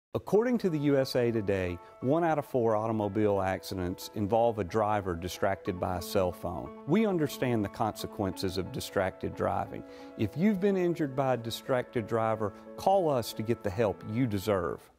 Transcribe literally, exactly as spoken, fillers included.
According to the U S A Today, one out of four automobile accidents involve a driver distracted by a cell phone. We understand the consequences of distracted driving. If you've been injured by a distracted driver, call us to get the help you deserve.